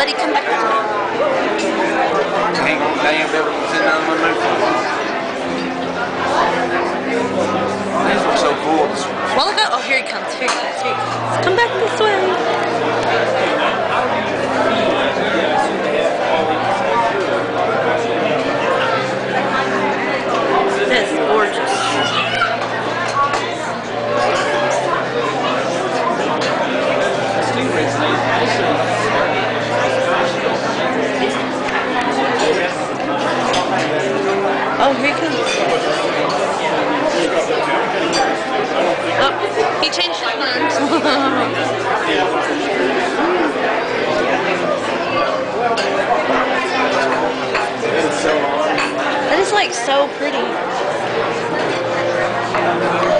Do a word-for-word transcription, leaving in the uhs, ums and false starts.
buddy, come back this way. They ain't gonna be able to sit down in my mood for a while. These look so cool. Well, look at, oh, here he comes, here he comes, here he comes. Come back this way. This is gorgeous. Oh, here he comes. Oh, he changed his mind. That is like so pretty.